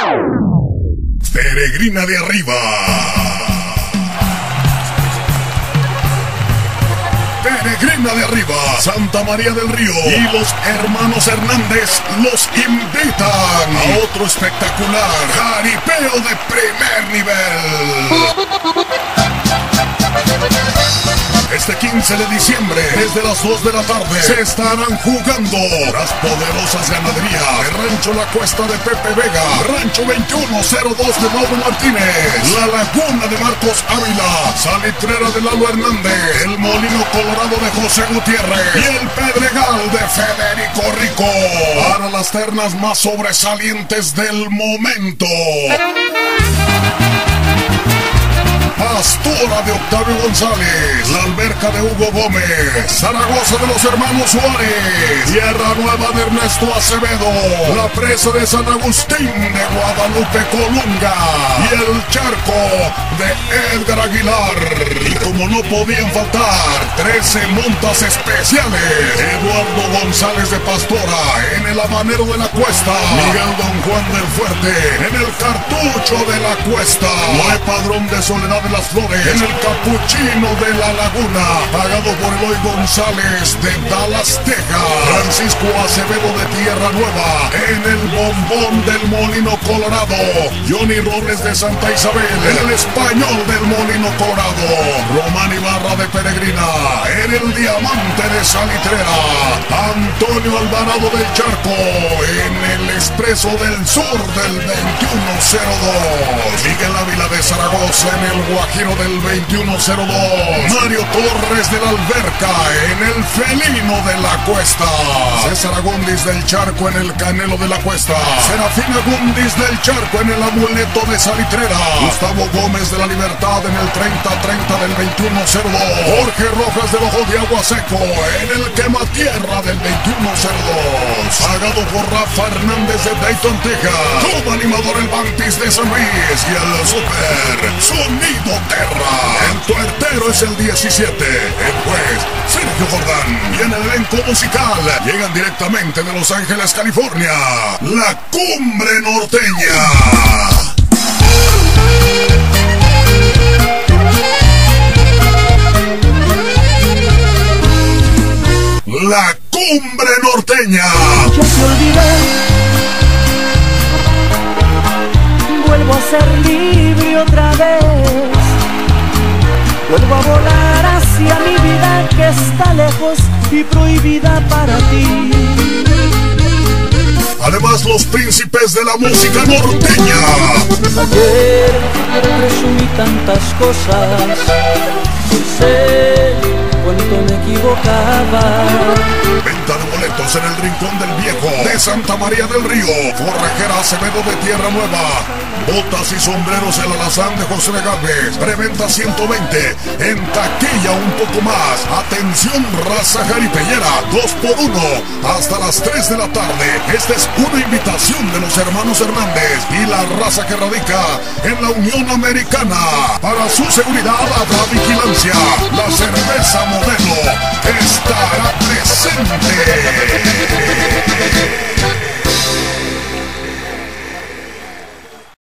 Peregrina de Arriba. Peregrina de Arriba, Santa María del Río y los hermanos Hernández los invitan a otro espectacular jaripeo de primer nivel. Este 15 de diciembre, desde las 2 de la tarde, se estarán jugando las poderosas ganaderías de Rancho La Cuesta de Pepe Vega, Rancho 2102 de Mauro Martínez, La Laguna de Marcos Ávila, Salitrera de Lalo Hernández, el Molino Colorado de José Gutiérrez y el Pedregal de Federico Rico, para las ternas más sobresalientes del momento. Pastora de Octavio González, la Alberca de Hugo Gómez, Zaragoza de los hermanos Suárez, Tierra Nueva de Ernesto Acevedo, la Presa de San Agustín de Guadalupe Colunga y el Charco de Edgar Aguilar. Y como no podían faltar, 13 montas especiales: Eduardo González de Pastora en el Habanero de la Cuesta, Miguel Don Juan del Fuerte en el Cartucho de la Cuesta, Noé Padrón de Soledad de las Flores en el Capuchino de la Laguna, pagado por Eloy González de Dallas, Texas, Francisco Acevedo de Tierra Nueva en el Bombón del Molino Colorado, Johnny Robles de Santa Isabel en el Español del Molino Colorado, Román Ibarra de Peregrina en el Diamante de Salitrera, Antonio Alvarado del Charco en el Expreso del Sur del 2102, Miguel Ávila de Zaragoza en el Guajiro del 2102, Mario Torres de la Alberca en el Felino de la Cuesta, César Agundis del Charco en el Canelo de la Cuesta, Serafina Agundis del Charco en el Amuleto de Salitrera, Gustavo Gómez de la Libertad en el 30-30 del 2102, Jorge Rojas del Ojo de Agua Seco en el Quematierra del 2102, pagado por Rafa Hernández de Dayton, Texas, como animador el Bantis de San Luis y el Super Sonido Terra. El tuertero es el 17, el juez Sergio Jordán y en el elenco musical llegan directamente de Los Ángeles, California, La Cumbre Norteña. La Cumbre Norteña. Ya te olvidé, vuelvo a ser libre otra vez, vuelvo a volar hacia mi vida que está lejos y prohibida para ti. Además, los príncipes de la música norteña. Ayer resumí tantas cosas, hoy sé cuánto me equivocaba. Venta de boletos en el Rincón del Viejo de Santa María del Río, Forrajera Acevedo de Tierra Nueva, botas y sombreros El Alazán de José de Galvez, preventa 120, en taquilla un poco más. Atención, raza jaripellera, 2x1 hasta las 3 de la tarde. Esta es una invitación de los hermanos Hernández y la raza que radica en la Unión Americana. Para su seguridad habrá vigilancia. La cerveza Modelo estará presente.